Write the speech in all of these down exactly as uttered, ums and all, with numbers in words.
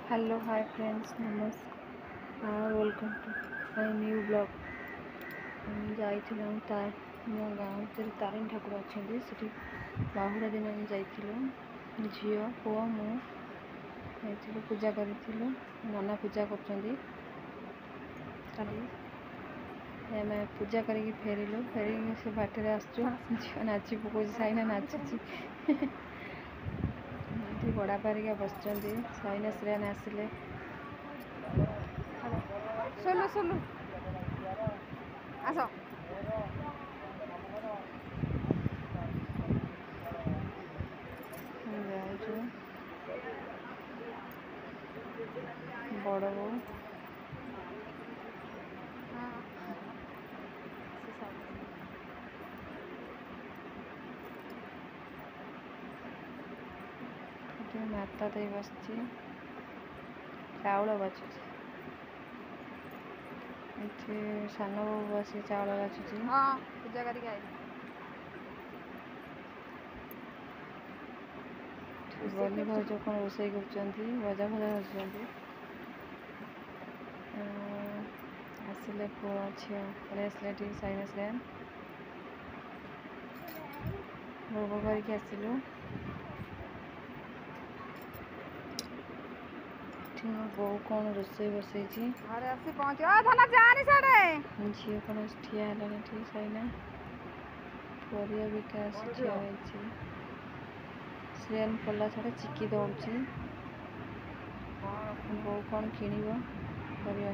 Hello hi friends नमस्कार welcome to my new blog जाइए मो गाँव भर तारिणी ठाकुर अच्छा से बाहुड़ा दिन आम जाइलु झील पुआ मु पूजा करूँ नना पूजा कर पूजा करके फेरिलु फेरिक से बाटर आसचु झील नाची पकाऊ साइना नाचुची बड़ा पारिका बस साइना श्रेयान आसिले सोलु सोलु आस बड़ बो माता दे बस चाउल बाचुची सान बो बस चाउल बाचुची पूजा करके बनी भाज कौन रोषे कर भजा भजा कर आसिले पुआ झील पलि आसले ठीक साइना श्रेयान भोग करके आसिलु बो कौन रोषे बसई झी कौन ठिया है ठीक साइना परिया बिका ठिया श्रेयान पला छाड़ा चिकी दौड़ी बो कौन किणव परिया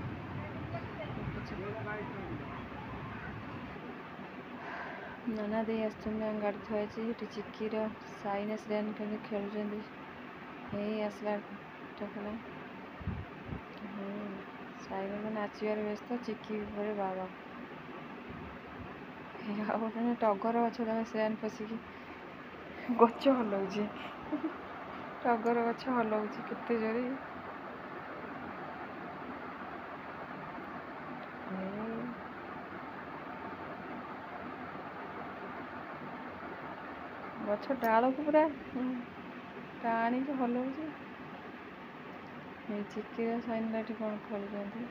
नाना दे गाड़ी थी चिकीर साइना श्रेयान कभी खेलुं आसला टकला साइना तो नाचार व्यस्त चिकी बाबा गोटे टगर गच तमें श्रेयान पशिकी गच हलाऊ टगर गच हलाऊ केते जोरे गछ डाल को पूरा टाणी हलाऊ चिकी साइना कौन खेलुं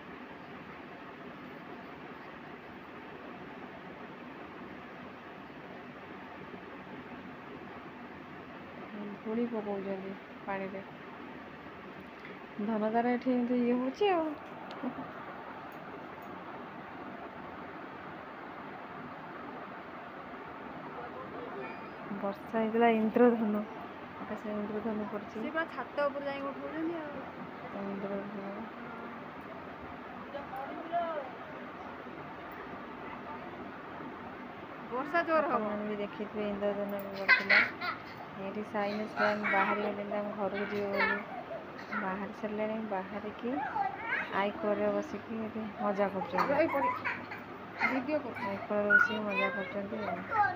धूली पकाऊ पानी रे धन तार ये ये हूँ वर्षा होता इंद्रधनु आकाश इंद्रधनु पड़े छात इंद्रधनु वर्षा जोर हम भी देखी इंद्रधनु पड़ता ये साइना श्रेयान बाहर गले घर को जीव बोली बाहर सारे बाहर की आई कोर बसिकी मजा कर बस मजा कर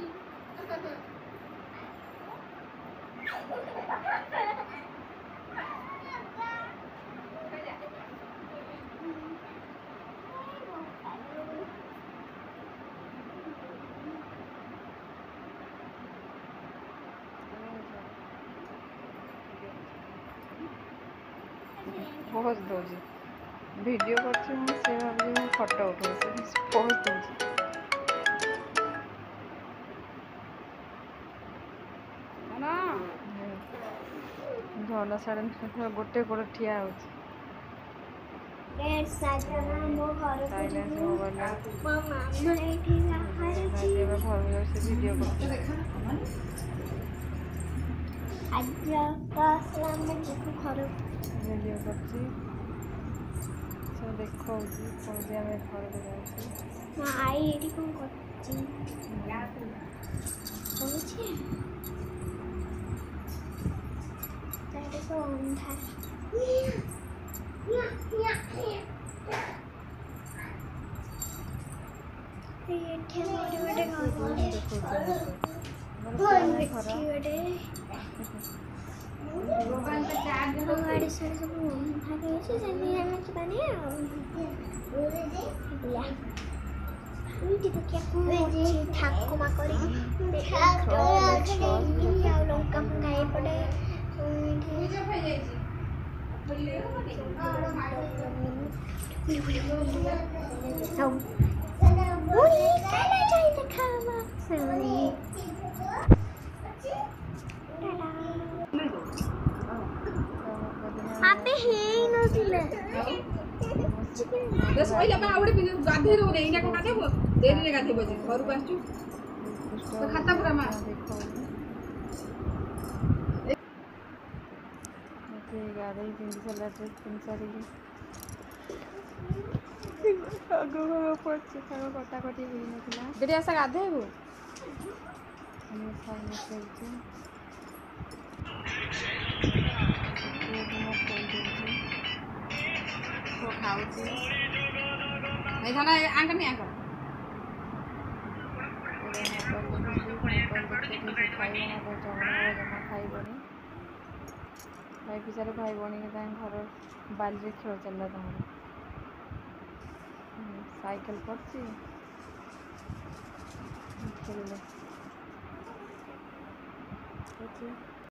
पोज दूसरी वीडियो कर फोटो उठे पोज दूसरी धन साढ़े गोटे गोड़ ठिया हो वीडियो वीडियो कर देखा आम घर को आई कौन गाड़ी सारे सब ठाकुमा कर लंका फंगा पड़े Không. Ui, cái này đây là khama. Sorry. Happy healing ନଥିଲେ। दस पहिले बा आवडे पिने गाधे रो एइना को गाधे बो देरी रे गाधे बजे घर को आछू तो खाता पूरा मा ओके गाड़ी पिंडी सारा ड्रेस पिन सारी आगो पछे खाओ कटा कटी होई नथिला बेटी आसा गाधे बो हम सामने चलते ये हम कोई देछे तो खाउछे नहीं थाना आंक नहीं आंक भाई पिछारे भाई भौणी के घर बाली खेल चलला तुम साइकिल पड़ती खेल